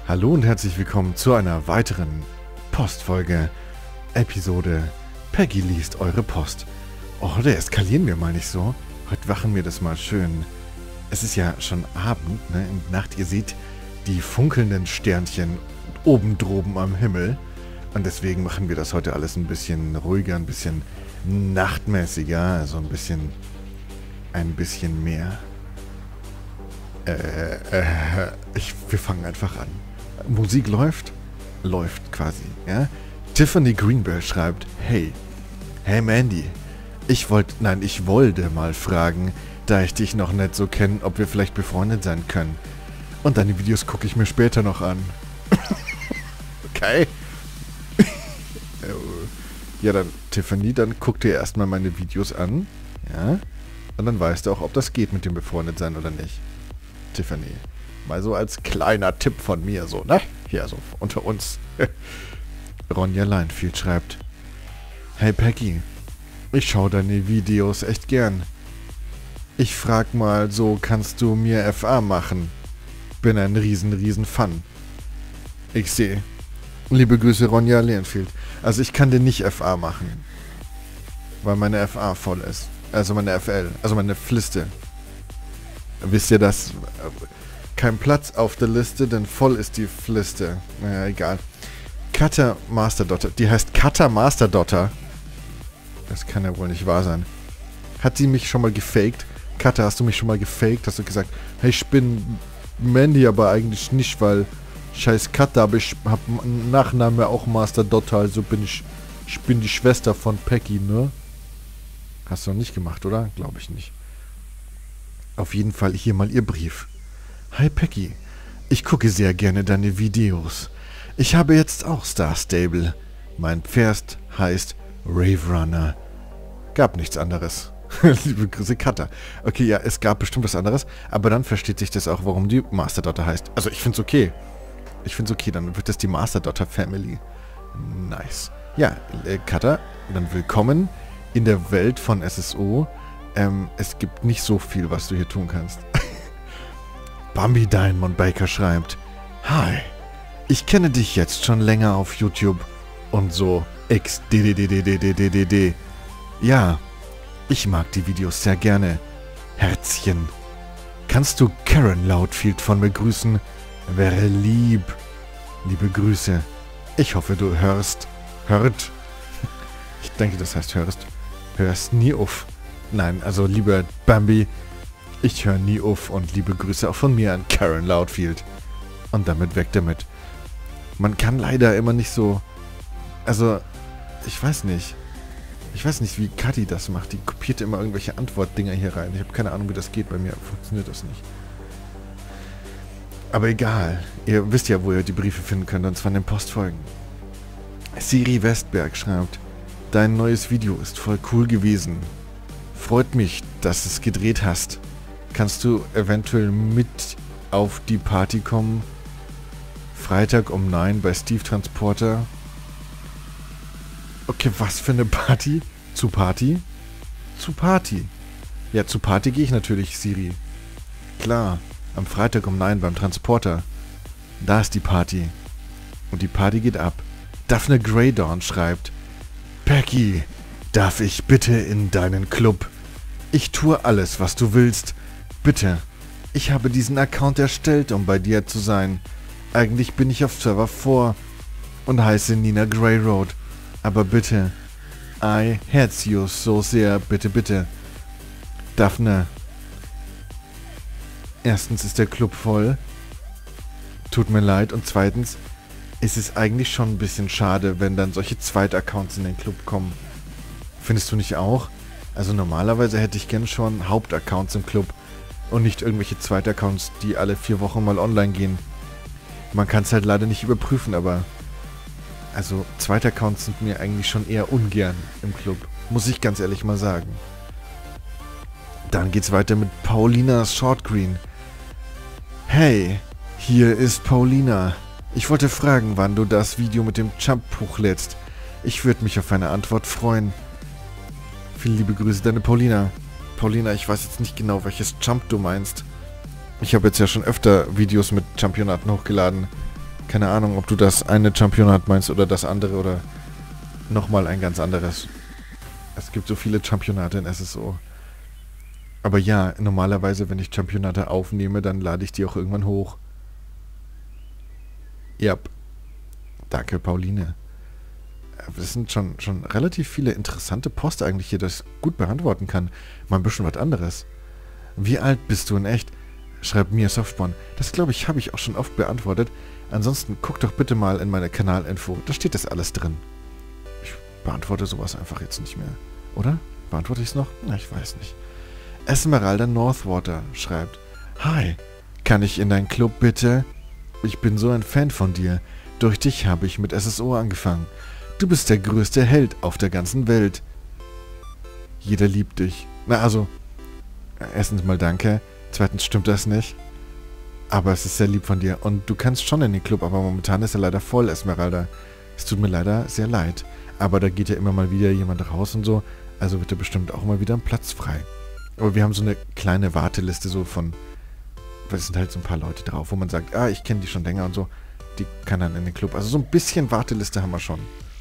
Hallo und herzlich willkommen zu einer weiteren Postfolge, Episode Peggy liest eure Post. Oh, heute eskalieren wir mal nicht so. Heute machen wir das mal schön. Es ist ja schon Abend, ne? In der Nacht. Ihr seht die funkelnden Sternchen oben droben am Himmel. Und deswegen machen wir das heute alles ein bisschen ruhiger, ein bisschen nachtmäßiger, also ein bisschen mehr. Wir fangen einfach an. Musik läuft quasi, ja. Tiffany Greenbell schreibt, hey Mandy, ich wollte mal fragen, da ich dich noch nicht so kenne, ob wir vielleicht befreundet sein können. Und deine Videos gucke ich mir später noch an. Okay. Ja, dann, Tiffany, dann guck dir erstmal meine Videos an, ja. Und dann weißt du auch, ob das geht mit dem befreundet sein oder nicht. Tiffany. Mal so als kleiner Tipp von mir, so, ne? Hier, so unter uns. Ronja Leinfield schreibt, hey Peggy, ich schaue deine Videos echt gern. Ich frag mal so, kannst du mir FA machen? Bin ein riesen Fan. Ich sehe. Liebe Grüße, Ronja Leinfield. Also ich kann dir nicht FA machen. Weil meine FA voll ist. Also meine FL. Also meine Fliste. Wisst ihr das? Kein Platz auf der Liste, denn voll ist die Fliste. Naja, egal. Cutter Masterdotter. Die heißt Cutter Masterdotter. Das kann ja wohl nicht wahr sein. Hat sie mich schon mal gefaked? Cutter, hast du mich schon mal gefaked? Hast du gesagt, hey, ich bin Mandy, aber eigentlich nicht, weil scheiß Cutter, aber ich hab einen Nachnamen auch Masterdotter, also ich bin die Schwester von Peggy, ne? Hast du noch nicht gemacht, oder? Glaube ich nicht. Auf jeden Fall hier mal ihr Brief. Hi Peggy, ich gucke sehr gerne deine Videos. Ich habe jetzt auch Star Stable. Mein Pferd heißt Rave Runner. Gab nichts anderes. Liebe Grüße, Cutter. Okay, ja, es gab bestimmt was anderes, aber dann versteht sich das auch, warum die Masterdotter heißt. Also ich find's okay. Dann wird das die Masterdotter Family. Nice. Ja, Cutter, dann willkommen in der Welt von SSO. Es gibt nicht so viel, was du hier tun kannst. Bambi Diamond Baker schreibt, hi, ich kenne dich jetzt schon länger auf YouTube und so xddddddd. Ja, ich mag die Videos sehr gerne. Herzchen. Kannst du Karen Loudfield von mir grüßen? Wäre lieb. Liebe Grüße. Ich hoffe, du hört. Ich denke, das heißt hörst nie auf. Nein, also lieber Bambi, ich höre nie auf und liebe Grüße auch von mir an Karen Loudfield. Und damit weg damit. Man kann leider immer nicht so... Also, ich weiß nicht, wie Kathi das macht. Die kopiert immer irgendwelche Antwortdinger hier rein. Ich habe keine Ahnung, wie das geht. Bei mir funktioniert das nicht. Aber egal. Ihr wisst ja, wo ihr die Briefe finden könnt, und zwar in den Postfolgen. Siri Westberg schreibt, dein neues Video ist voll cool gewesen. Freut mich, dass du es gedreht hast. Kannst du eventuell mit auf die Party kommen? Freitag um 9 bei Steve Transporter. Okay, was für eine Party? Zu Party? Zu Party. Ja, zu Party gehe ich natürlich, Siri. Klar, am Freitag um 9 beim Transporter. Da ist die Party. Und die Party geht ab. Daphne Greydawn schreibt, Peggy, darf ich bitte in deinen Club? Ich tue alles, was du willst. Bitte. Ich habe diesen Account erstellt, um bei dir zu sein. Eigentlich bin ich auf Server 4 und heiße Nina Greyroad. Aber bitte, I hate you so sehr, bitte. Daphne. Erstens ist der Club voll. Tut mir leid. Und zweitens ist es eigentlich schon ein bisschen schade, wenn dann solche Zweitaccounts in den Club kommen. Findest du nicht auch? Also normalerweise hätte ich gern schon Hauptaccounts im Club und nicht irgendwelche Zweitaccounts, die alle 4 Wochen mal online gehen. Man kann es halt leider nicht überprüfen, aber... Also, Zweitaccounts sind mir eigentlich schon eher ungern im Club. Muss ich ganz ehrlich mal sagen. Dann geht's weiter mit Paulinas Shortgreen. Hey, hier ist Paulina. Ich wollte fragen, wann du das Video mit dem Jump hochlädst. Ich würde mich auf eine Antwort freuen. Viele liebe Grüße, deine Paulina. Paulina, ich weiß jetzt nicht genau, welches Jump du meinst. Ich habe jetzt ja schon öfter Videos mit Championaten hochgeladen. Keine Ahnung, ob du das eine Championat meinst oder das andere oder nochmal ein ganz anderes. Es gibt so viele Championate in SSO. Aber ja, normalerweise, wenn ich Championate aufnehme, dann lade ich die auch irgendwann hoch. Ja. Danke, Pauline. Das sind schon relativ viele interessante Post eigentlich hier, das ich gut beantworten kann. Mal ein bisschen was anderes. Wie alt bist du in echt? Schreibt mir Softborn. Das glaube ich, habe ich auch schon oft beantwortet. Ansonsten guck doch bitte mal in meine Kanalinfo. Da steht das alles drin. Ich beantworte sowas einfach jetzt nicht mehr. Oder? Beantworte ich es noch? Na, ich weiß nicht. Esmeralda Northwater schreibt: Hi, kann ich in deinen Club bitte? Ich bin so ein Fan von dir. Durch dich habe ich mit SSO angefangen. Du bist der größte Held auf der ganzen Welt. Jeder liebt dich. Na also, erstens mal danke. Zweitens stimmt das nicht. Aber es ist sehr lieb von dir. Und du kannst schon in den Club, aber momentan ist er leider voll, Esmeralda. Es tut mir leider sehr leid. Aber da geht ja immer mal wieder jemand raus und so. Also wird da bestimmt auch mal wieder ein Platz frei. Aber wir haben so eine kleine Warteliste so von... Weil es sind halt so ein paar Leute drauf, wo man sagt, ich kenne die schon länger und so. Die kann dann in den Club. Also so ein bisschen Warteliste haben wir schon.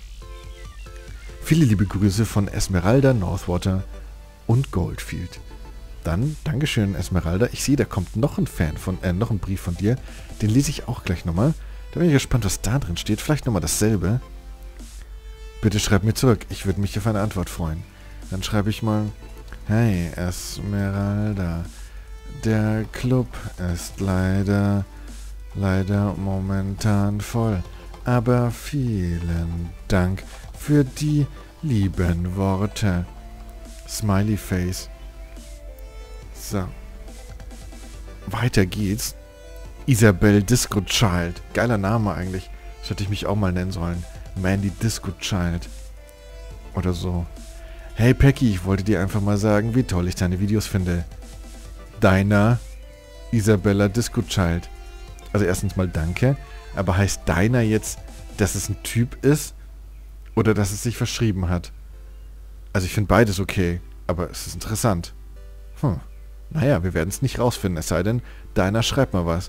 Viele liebe Grüße von Esmeralda, Northwater und Goldfield. Dann, Dankeschön, Esmeralda. Ich sehe, da kommt noch ein noch ein Brief von dir. Den lese ich auch gleich nochmal. Da bin ich gespannt, was da drin steht. Vielleicht nochmal dasselbe. Bitte schreib mir zurück. Ich würde mich auf eine Antwort freuen. Dann schreibe ich mal: Hey, Esmeralda. Der Club ist leider momentan voll. Aber vielen Dank für die lieben Worte. Smiley Face. So. Weiter geht's. Isabel Disco Child. Geiler Name eigentlich. Das hätte ich mich auch mal nennen sollen. Mandy Disco Child. Oder so. Hey Peggy, ich wollte dir einfach mal sagen, wie toll ich deine Videos finde. Deiner Isabella Disco Child. Also erstens mal danke. Aber heißt deiner jetzt, dass es ein Typ ist? Oder dass es sich verschrieben hat? Also ich finde beides okay. Aber es ist interessant. Naja, wir werden es nicht rausfinden. Es sei denn, deiner schreibt mal was.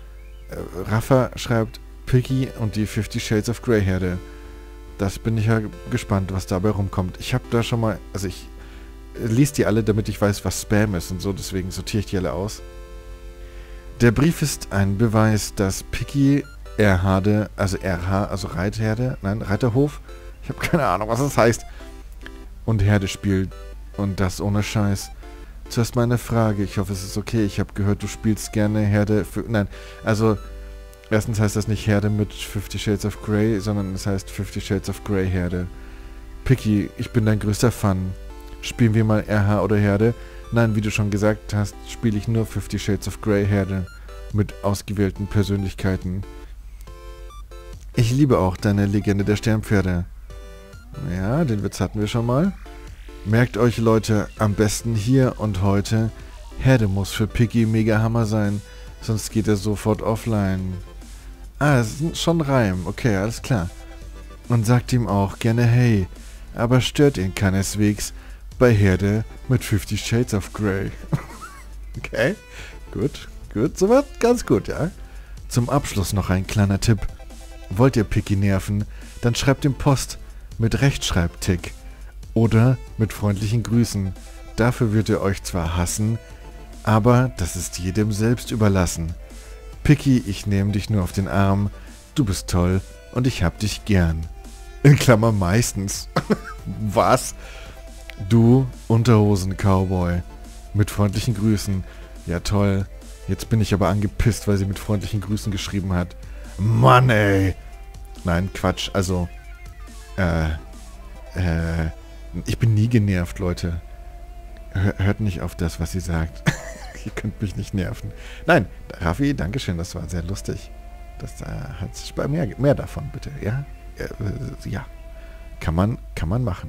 Rafa schreibt Piggy und die 50 Shades of Grey Herde. Das bin ich ja gespannt, was dabei rumkommt. Ich habe da schon mal... Also ich lese die alle, damit ich weiß, was Spam ist und so. Deswegen sortiere ich die alle aus. Der Brief ist ein Beweis, dass Piggy Erhade, also RH, also Reitherde, nein, Reiterhof, ich habe keine Ahnung, was das heißt, und Herde spielt. Und das ohne Scheiß. Zuerst mal eine Frage, ich hoffe, es ist okay. Ich habe gehört, du spielst gerne Herde für... Nein, also... Erstens heißt das nicht Herde mit 50 Shades of Grey, sondern es heißt 50 Shades of Grey Herde. Piggy, ich bin dein größter Fan. Spielen wir mal RH oder Herde? Nein, wie du schon gesagt hast, spiele ich nur 50 Shades of Grey Herde mit ausgewählten Persönlichkeiten. Ich liebe auch deine Legende der Sternpferde. Ja, den Witz hatten wir schon mal. Merkt euch, Leute, am besten hier und heute, Herde muss für Piggy mega Hammer sein, sonst geht er sofort offline. Das ist schon ein Reim. Okay, alles klar. Und sagt ihm auch gerne hey, aber stört ihn keineswegs bei Herde mit 50 Shades of Grey. Okay, gut, soweit ganz gut, ja. Zum Abschluss noch ein kleiner Tipp. Wollt ihr Piggy nerven, dann schreibt ihm Post mit Rechtschreibtick oder mit freundlichen Grüßen. Dafür wird er euch zwar hassen, aber das ist jedem selbst überlassen. Piggy, ich nehme dich nur auf den Arm. Du bist toll und ich hab dich gern. In Klammer meistens. Was? Du Unterhosen-Cowboy. Mit freundlichen Grüßen. Ja toll. Jetzt bin ich aber angepisst, weil sie mit freundlichen Grüßen geschrieben hat. Mann ey. Nein, Quatsch. Also, ich bin nie genervt, Leute. Hört nicht auf das, was sie sagt. Ihr könnt mich nicht nerven. Nein, Raffi, dankeschön, das war sehr lustig. Das hat sich bei mir mehr davon, bitte. Ja? Ja. Kann man machen.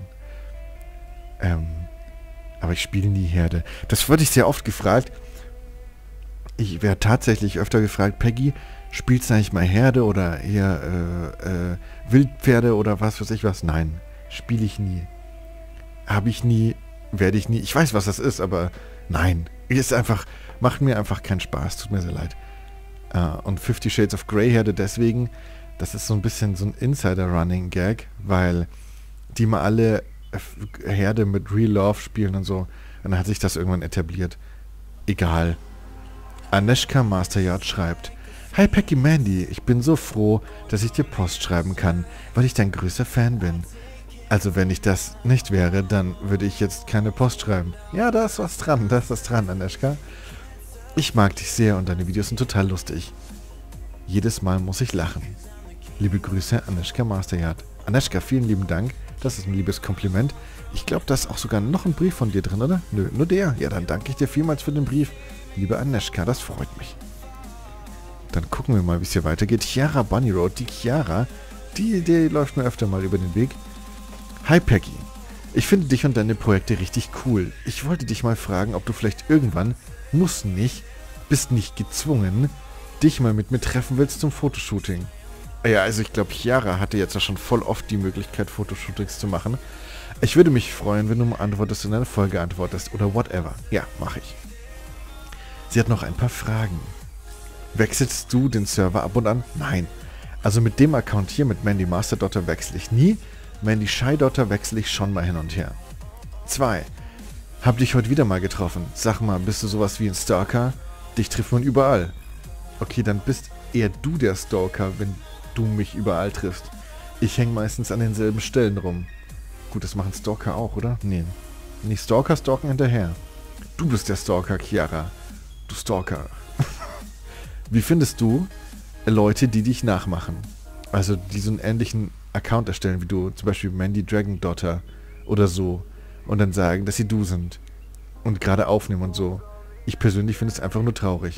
Aber ich spiele nie Herde. Das wurde ich sehr oft gefragt. Ich werde tatsächlich öfter gefragt, Peggy, spielst du eigentlich mal Herde oder eher Wildpferde oder was weiß ich was? Nein, spiele ich nie. Habe ich nie, werde ich nie. Ich weiß, was das ist, aber nein. Ist einfach, macht mir einfach keinen Spaß. Tut mir sehr leid. Und 50 Shades of Grey Herde deswegen, das ist so ein bisschen so ein Insider-Running-Gag, weil die mal alle Herde mit Real Love spielen und so. Und dann hat sich das irgendwann etabliert. Egal. Aneschka Masteryard schreibt: Hi Peggy Mandy, ich bin so froh, dass ich dir Post schreiben kann, weil ich dein größter Fan bin. Also wenn ich das nicht wäre, dann würde ich jetzt keine Post schreiben. Ja, da ist was dran, Aneschka. Ich mag dich sehr und deine Videos sind total lustig. Jedes Mal muss ich lachen. Liebe Grüße, Aneschka Masteryard. Aneschka, vielen lieben Dank. Das ist ein liebes Kompliment. Ich glaube, da ist auch sogar noch ein Brief von dir drin, oder? Nö, nur der. Ja, dann danke ich dir vielmals für den Brief. Liebe Aneschka, das freut mich. Dann gucken wir mal, wie es hier weitergeht. Chiara Bunny Road, die Chiara, die läuft mir öfter mal über den Weg. Hi Peggy, ich finde dich und deine Projekte richtig cool. Ich wollte dich mal fragen, ob du vielleicht irgendwann, bist nicht gezwungen, dich mal mit mir treffen willst zum Fotoshooting. Ja, also ich glaube, Chiara hatte jetzt ja schon voll oft die Möglichkeit, Fotoshootings zu machen. Ich würde mich freuen, wenn du mal antwortest, in einer Folge antwortest oder whatever. Ja, mache ich. Sie hat noch ein paar Fragen. Wechselst du den Server ab und an? Nein. Also mit dem Account hier, mit Mandy Masterdaughter, wechsle ich nie. Mandy Shydaughter wechsle ich schon mal hin und her. 2. Hab dich heute wieder mal getroffen. Sag mal, bist du sowas wie ein Stalker? Dich trifft man überall. Okay, dann bist eher du der Stalker, wenn du mich überall triffst. Ich hänge meistens an denselben Stellen rum. Gut, das machen Stalker auch, oder? Nee. Nicht Stalker stalken hinterher. Du bist der Stalker, Chiara. Du Stalker. Wie findest du Leute, die dich nachmachen? Also, die so einen ähnlichen Account erstellen wie du, zum Beispiel Mandy Dragon Daughter oder so, und dann sagen, dass sie du sind und gerade aufnehmen und so. Ich persönlich finde es einfach nur traurig.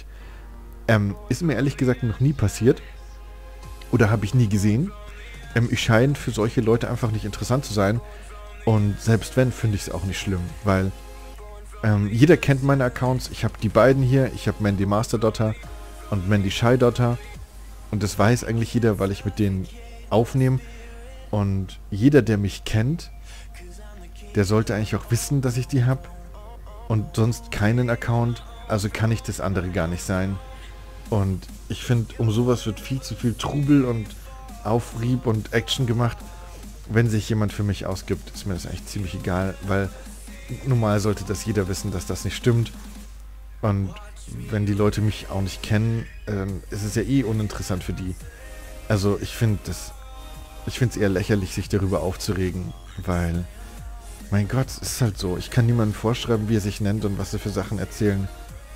Ist mir ehrlich gesagt noch nie passiert oder habe ich nie gesehen. Ich scheine für solche Leute einfach nicht interessant zu sein und selbst wenn, finde ich es auch nicht schlimm, weil jeder kennt meine Accounts. Ich habe die beiden hier, ich habe Mandy Masterdaughter und Mandy Shydaughter und das weiß eigentlich jeder, weil ich mit denen aufnehme. Und jeder, der mich kennt, der sollte eigentlich auch wissen, dass ich die habe. Und sonst keinen Account. Also kann ich das andere gar nicht sein. Und ich finde, um sowas wird viel zu viel Trubel und Aufrieb und Action gemacht. Wenn sich jemand für mich ausgibt, ist mir das eigentlich ziemlich egal. Weil normal sollte das jeder wissen, dass das nicht stimmt. Und wenn die Leute mich auch nicht kennen, ist es ja eh uninteressant für die. Also ich finde es eher lächerlich, sich darüber aufzuregen, weil, mein Gott, es ist halt so. Ich kann niemandem vorschreiben, wie er sich nennt und was er für Sachen erzählen.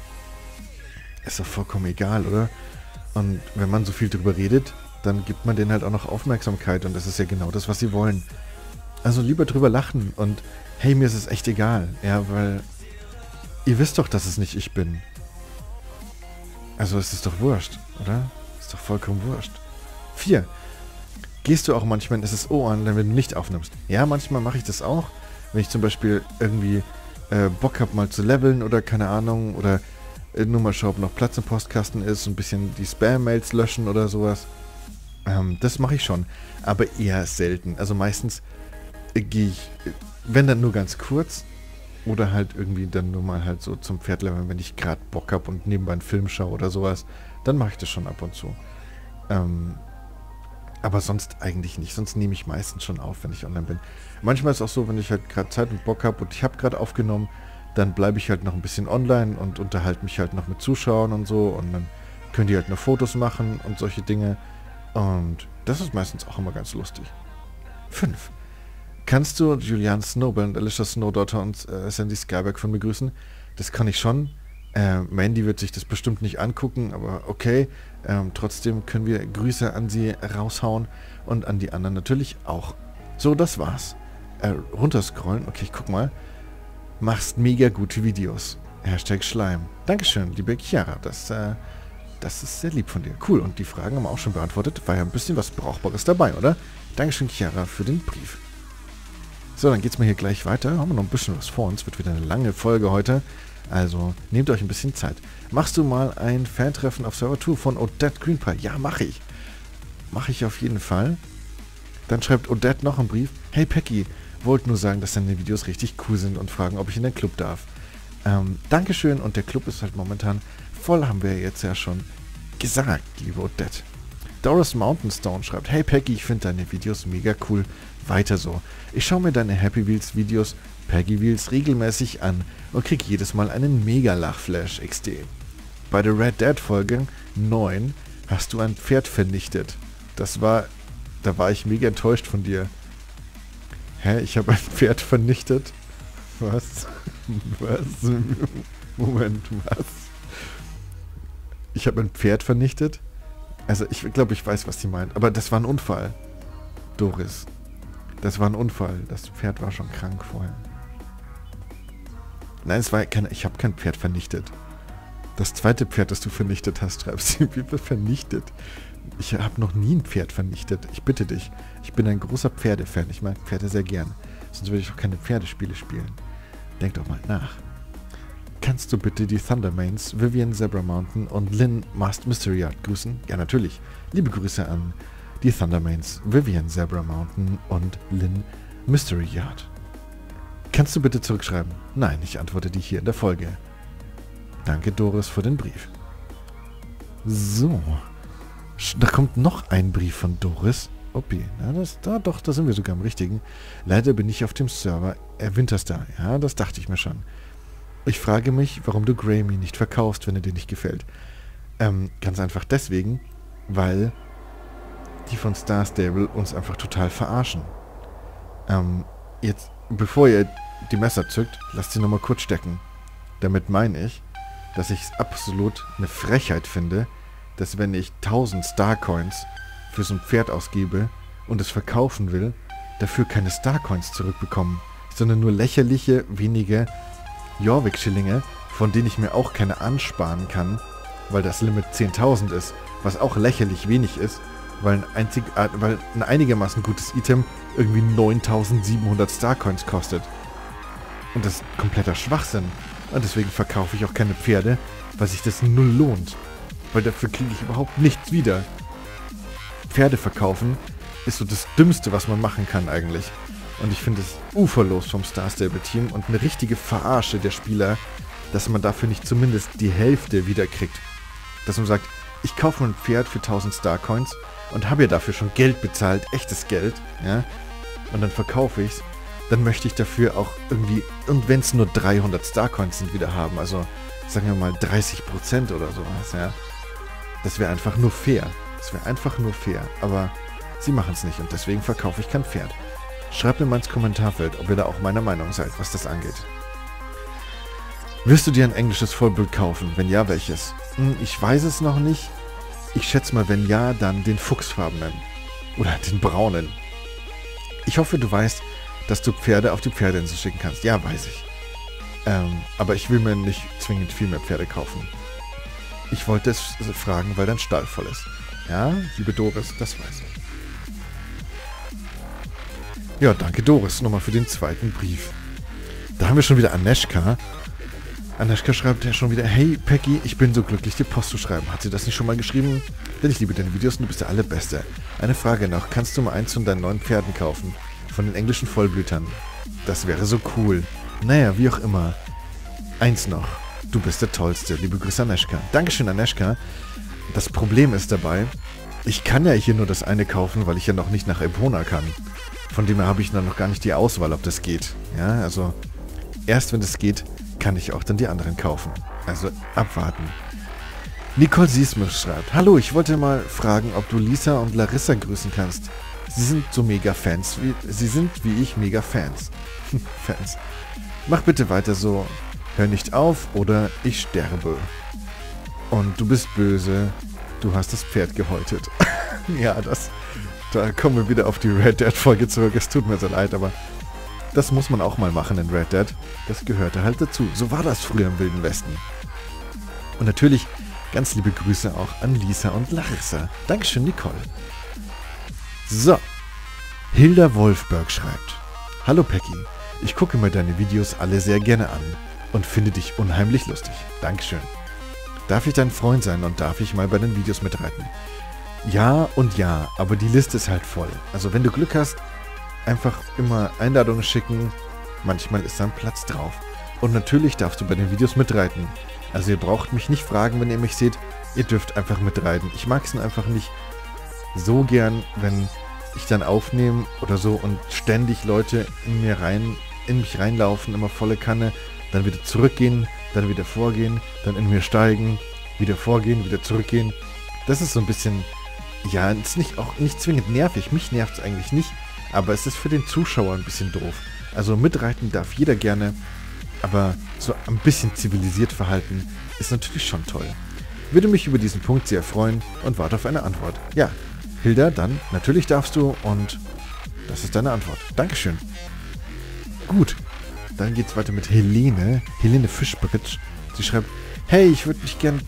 Ist doch vollkommen egal, oder? Und wenn man so viel darüber redet, dann gibt man denen halt auch noch Aufmerksamkeit und das ist ja genau das, was sie wollen. Also lieber drüber lachen und hey, mir ist es echt egal. Ja, weil ihr wisst doch, dass es nicht ich bin. Also es ist doch wurscht, oder? Ist doch vollkommen wurscht. 4. Gehst du auch manchmal in SSO an, wenn du nicht aufnimmst? Ja, manchmal mache ich das auch. Wenn ich zum Beispiel irgendwie Bock habe, mal zu leveln oder keine Ahnung, oder nur mal schaue, ob noch Platz im Postkasten ist, ein bisschen die Spam-Mails löschen oder sowas. Das mache ich schon, aber eher selten. Also meistens gehe ich, wenn dann nur ganz kurz, oder halt irgendwie dann nur mal halt so zum Pferdleveln, wenn ich gerade Bock habe und nebenbei einen Film schaue oder sowas, dann mache ich das schon ab und zu. Aber sonst eigentlich nicht. Sonst nehme ich meistens schon auf, wenn ich online bin. Manchmal ist es auch so, wenn ich halt gerade Zeit und Bock habe und ich habe gerade aufgenommen, dann bleibe ich halt noch ein bisschen online und unterhalte mich halt noch mit Zuschauern und so. Und dann können die halt noch Fotos machen und solche Dinge. Und das ist meistens auch immer ganz lustig. 5. Kannst du Julian Snowbell und Alicia Snowdaughter und Sandy Skyberg von mir grüßen? Das kann ich schon. Mandy wird sich das bestimmt nicht angucken, aber okay. Trotzdem können wir Grüße an sie raushauen und an die anderen natürlich auch. So, das war's. Runterscrollen. Okay, ich guck mal. Machst mega gute Videos. #Schleim. Dankeschön, liebe Chiara. Das ist sehr lieb von dir. Cool. Und die Fragen haben wir auch schon beantwortet. War ja ein bisschen was Brauchbares dabei, oder? Dankeschön, Chiara, für den Brief. So, dann geht's mal hier gleich weiter. Haben wir noch ein bisschen was vor uns. Wird wieder eine lange Folge heute. Also, nehmt euch ein bisschen Zeit. Machst du mal ein Fan-Treffen auf Server 2 von Odette Greenpie? Ja, mache ich. Mache ich auf jeden Fall. Dann schreibt Odette noch einen Brief. Hey Peggy, wollte nur sagen, dass deine Videos richtig cool sind und fragen, ob ich in den Club darf. Dankeschön, und der Club ist halt momentan voll, haben wir jetzt ja schon gesagt, liebe Odette. Doris Mountainstone schreibt, hey Peggy, ich finde deine Videos mega cool. Weiter so. Ich schaue mir deine Happy Wheels Videos, Peggy Wheels, regelmäßig an und krieg jedes Mal einen Mega-Lachflash XD. Bei der Red Dead Folge 9 hast du ein Pferd vernichtet. Da war ich mega enttäuscht von dir. Hä? Ich habe ein Pferd vernichtet? Was? Was? Moment, was? Ich habe ein Pferd vernichtet? Also ich glaube, ich weiß, was sie meint. Aber das war ein Unfall. Doris. Das war ein Unfall. Das Pferd war schon krank vorher. Nein, ich habe kein Pferd vernichtet. Das zweite Pferd, das du vernichtet hast, schreibst du, wie vernichtet? Ich habe noch nie ein Pferd vernichtet. Ich bitte dich. Ich bin ein großer Pferdefan. Ich mag Pferde sehr gern. Sonst würde ich auch keine Pferdespiele spielen. Denk doch mal nach. Kannst du bitte die Thundermains, Vivian Zebra Mountain und Lynn Mast Mystery Yard grüßen? Ja, natürlich. Liebe Grüße an die Thundermains, Vivian Zebra Mountain und Lynn Mystery Yard. Kannst du bitte zurückschreiben? Nein, ich antworte dir hier in der Folge. Danke, Doris, für den Brief. So. Da kommt noch ein Brief von Doris. Okay, da sind wir sogar am richtigen. Leider bin ich auf dem Server Winterstar. Ja, das dachte ich mir schon. Ich frage mich, warum du Grammy nicht verkaufst, wenn er dir nicht gefällt. Ganz einfach deswegen, weil die von Star Stable uns einfach total verarschen. Jetzt, bevor ihr die Messer zückt, lasst sie nochmal kurz stecken. Damit meine ich, dass ich es absolut eine Frechheit finde, dass wenn ich 1000 Starcoins für so ein Pferd ausgebe und es verkaufen will, dafür keine Starcoins zurückbekommen, sondern nur lächerliche, wenige Jorvik-Schillinge, von denen ich mir auch keine ansparen kann, weil das Limit 10.000 ist, was auch lächerlich wenig ist, weil ein einigermaßen gutes Item irgendwie 9.700 Starcoins kostet. Und das ist kompletter Schwachsinn. Und deswegen verkaufe ich auch keine Pferde, weil sich das null lohnt. Weil dafür kriege ich überhaupt nichts wieder. Pferde verkaufen ist so das Dümmste, was man machen kann eigentlich. Und ich finde es uferlos vom Star Stable Team und eine richtige Verarsche der Spieler, dass man dafür nicht zumindest die Hälfte wieder kriegt. Dass man sagt, ich kaufe mir ein Pferd für 1000 Starcoins und habe ja dafür schon Geld bezahlt, echtes Geld, ja, und dann verkaufe ich es, dann möchte ich dafür auch irgendwie, und wenn es nur 300 Starcoins sind, wieder haben, also sagen wir mal 30% oder sowas, ja. Das wäre einfach nur fair. Das wäre einfach nur fair, aber sie machen es nicht und deswegen verkaufe ich kein Pferd. Schreibt mir mal ins Kommentarfeld, ob ihr da auch meiner Meinung seid, was das angeht. Wirst du dir ein englisches Vollblut kaufen? Wenn ja, welches? Ich weiß es noch nicht. Ich schätze mal, wenn ja, dann den fuchsfarbenen. Oder den braunen. Ich hoffe, du weißt, dass du Pferde auf die Pferdeinsel schicken kannst. Ja, weiß ich. Aber ich will mir nicht zwingend viel mehr Pferde kaufen. Ich wollte es fragen, weil dein Stall voll ist. Ja, liebe Doris, das weiß ich. Ja, danke Doris nochmal für den zweiten Brief. Da haben wir schon wieder Aneschka. Aneschka schreibt ja schon wieder, hey Peggy, ich bin so glücklich, dir Post zu schreiben. Hat sie das nicht schon mal geschrieben? Denn ich liebe deine Videos und du bist der Allerbeste. Eine Frage noch, kannst du mal eins von deinen neuen Pferden kaufen? Von den englischen Vollblütern. Das wäre so cool. Naja, wie auch immer. Eins noch. Du bist der Tollste. Liebe Grüße, Aneschka. Dankeschön, Aneschka. Das Problem ist dabei, ich kann ja hier nur das eine kaufen, weil ich ja noch nicht nach Epona kann. Von dem her habe ich dann noch gar nicht die Auswahl, ob das geht. Ja, also erst wenn das geht, kann ich auch dann die anderen kaufen. Also abwarten. Nicole Siesmus schreibt, hallo, ich wollte mal fragen, ob du Lisa und Larissa grüßen kannst. Sie sind so mega Fans. Sie sind wie ich mega Fans. Fans. Mach bitte weiter so. Hör nicht auf oder ich sterbe. Und du bist böse. Du hast das Pferd gehäutet. Ja, da kommen wir wieder auf die Red Dead Folge zurück. Es tut mir so leid, aber das muss man auch mal machen in Red Dead. Das gehörte halt dazu. So war das früher im Wilden Westen. Und natürlich ganz liebe Grüße auch an Lisa und Larissa. Dankeschön, Nicole. So. Hilda Wolfberg schreibt, hallo Peggy, ich gucke mir deine Videos alle sehr gerne an und finde dich unheimlich lustig. Dankeschön. Darf ich dein Freund sein und darf ich mal bei den Videos mitreiten? Ja und ja, aber die Liste ist halt voll. Also wenn du Glück hast, einfach immer Einladungen schicken. Manchmal ist da ein Platz drauf. Und natürlich darfst du bei den Videos mitreiten. Also ihr braucht mich nicht fragen, wenn ihr mich seht. Ihr dürft einfach mitreiten. Ich mag es einfach nicht so gern, wenn ich dann aufnehme oder so und ständig Leute in mich reinlaufen, immer volle Kanne, dann wieder zurückgehen, dann wieder vorgehen, dann in mir steigen, wieder vorgehen, wieder zurückgehen. Das ist so ein bisschen, ja, ist nicht zwingend nervig. Mich nervt es eigentlich nicht, aber es ist für den Zuschauer ein bisschen doof. Also mitreiten darf jeder gerne, aber so ein bisschen zivilisiert verhalten ist natürlich schon toll. Würde mich über diesen Punkt sehr freuen und warte auf eine Antwort. Ja, Hilda, dann natürlich darfst du und das ist deine Antwort. Dankeschön. Gut, dann geht's weiter mit Helene Fischbritsch. Sie schreibt, hey, ich würde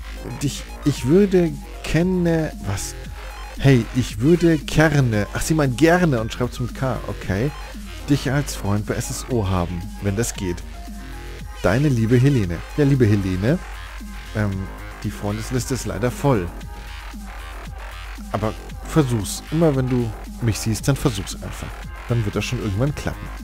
gerne, ach, sie meint gerne und schreibt es mit K, okay, dich als Freund bei SSO haben, wenn das geht. Deine liebe Helene. Ja, liebe Helene, die Freundesliste ist leider voll. Aber versuch's. Immer wenn du mich siehst, dann versuch's einfach. Dann wird das schon irgendwann klappen.